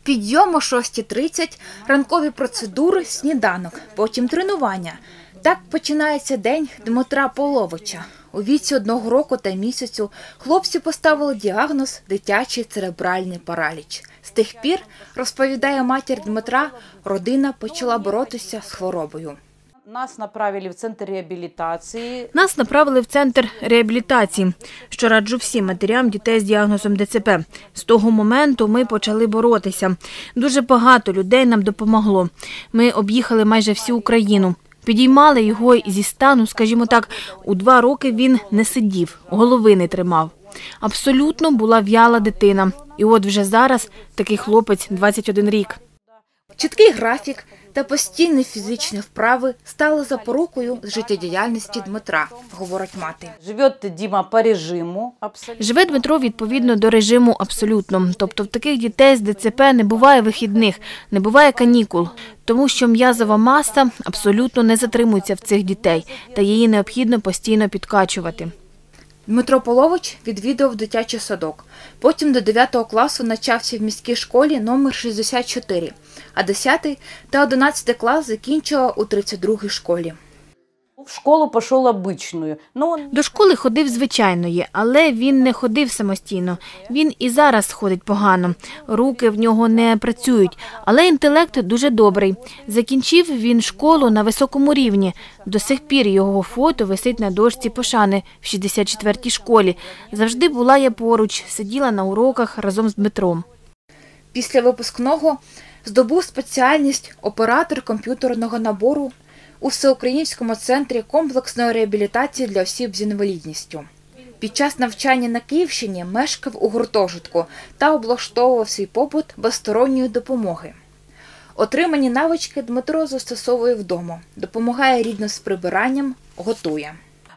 Підйом о 6:30, ранкові процедури, сніданок, потім тренування. Так починається день Дмитра Половича. У віці 1 року та місяцю хлопцю поставили діагноз – дитячий церебральний параліч. З тих пір, розповідає матір Дмитра, родина почала боротися з хворобою. Нас направили в центр реабілітації, що раджу всім матерям дітей з діагнозом ДЦП. З того моменту ми почали боротися. Дуже багато людей нам допомогло. Ми об'їхали майже всю Україну. Підіймали його зі стану, скажімо так, у 2 роки він не сидів, голови не тримав. Абсолютно була в'яла дитина. І от вже зараз такий хлопець 21 рік. Чіткий графік та постійні фізичні вправи стали запорукою життєдіяльності Дмитра, говорить мати. Живе Дмитро відповідно до режиму абсолютно. Тобто в таких дітей з ДЦП не буває вихідних, не буває канікул. Тому що м'язова маса абсолютно не затримується в цих дітей, та її необхідно постійно підкачувати. Дмитро Полович відвідував дитячий садок. Потім до 9 класу навчався в міській школі номер 64, а 10 та 11 клас закінчував у 32-й школі. В школу пішов звичайною. До школи ходив звичайної, але він не ходив самостійно. Він і зараз ходить погано. Руки в нього не працюють, але інтелект дуже добрий. Закінчив він школу на високому рівні. До сих пір його фото висить на дошці пошани в 64-й школі. Завжди була я поруч, сиділа на уроках разом з Дмитром. Після випускного здобув спеціальність оператор комп'ютерного набору у Всеукраїнському центрі комплексної реабілітації для осіб з інвалідністю. Під час навчання на Київщині мешкав у гуртожитку та облаштовував свій побут без сторонньої допомоги. Отримані навички Дмитро застосовує вдома, допомагає рідним з прибиранням, готує.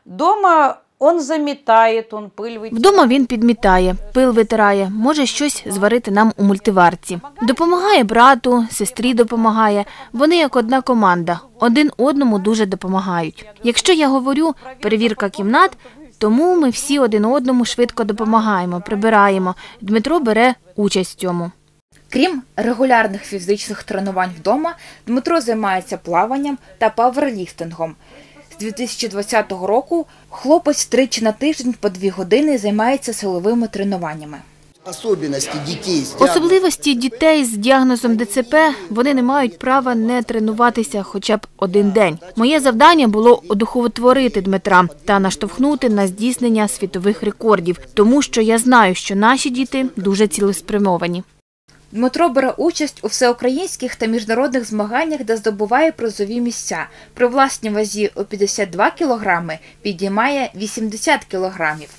Вдома він підмітає, пил витирає, може щось зварити нам у мультиварці. Допомагає брату, сестрі допомагає. Вони як одна команда, один одному дуже допомагають. Якщо я говорю «перевірка кімнат», тому ми всі один одному швидко допомагаємо, прибираємо. Дмитро бере участь в цьому. Крім регулярних фізичних тренувань вдома, Дмитро займається плаванням та паверліфтингом. З 2020 року хлопець 3 на тиждень по 2 години займається силовими тренуваннями. Особливості дітей з діагнозом ДЦП – вони не мають права не тренуватися хоча б 1 день. Моє завдання було одухотворити Дмитра та наштовхнути на здійснення світових рекордів, тому що я знаю, що наші діти дуже цілеспрямовані. Дмитро бере участь у всеукраїнських та міжнародних змаганнях, де здобуває призові місця. При власній вазі у 52 кілограми підіймає 80 кілограмів.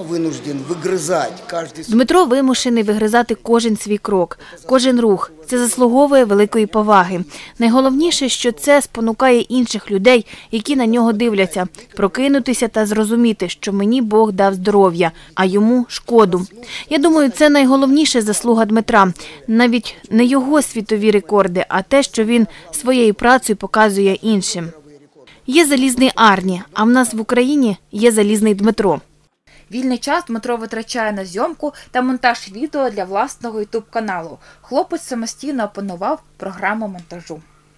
Дмитро вимушений вигризати кожен свій крок, кожен рух. Це заслуговує великої поваги. Найголовніше, що це спонукає інших людей, які на нього дивляться, прокинутися та зрозуміти, що мені Бог дав здоров'я, а йому – шкоду. Я думаю, це найголовніша заслуга Дмитра. Навіть не його світові рекорди, а те, що він своєю працею показує іншим. Є залізний Арні, а в нас в Україні є залізний Дмитро. Вільний час Дмитро витрачає на зйомку та монтаж відео для власного ютуб-каналу. Хлопець самостійно опанував програму монтажу.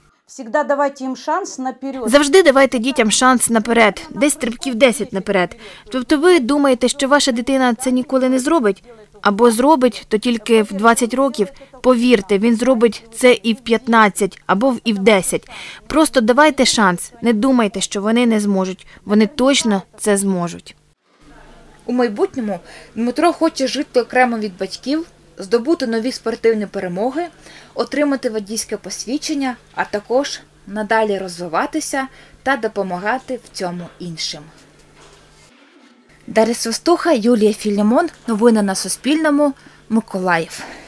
Завжди давайте дітям шанс наперед, десь стрибків 10 наперед. Тобто ви думаєте, що ваша дитина це ніколи не зробить? Або зробить, то тільки в 20 років. Повірте, він зробить це і в 15, або і в 10. Просто давайте шанс, не думайте, що вони не зможуть. Вони точно це зможуть. У майбутньому Дмитро хоче жити окремо від батьків, здобути нові спортивні перемоги, отримати водійське посвідчення, а також надалі розвиватися та допомагати в цьому іншим. Дар'я Свистуха, Юлія Філімон. Новини на Суспільному. Миколаїв.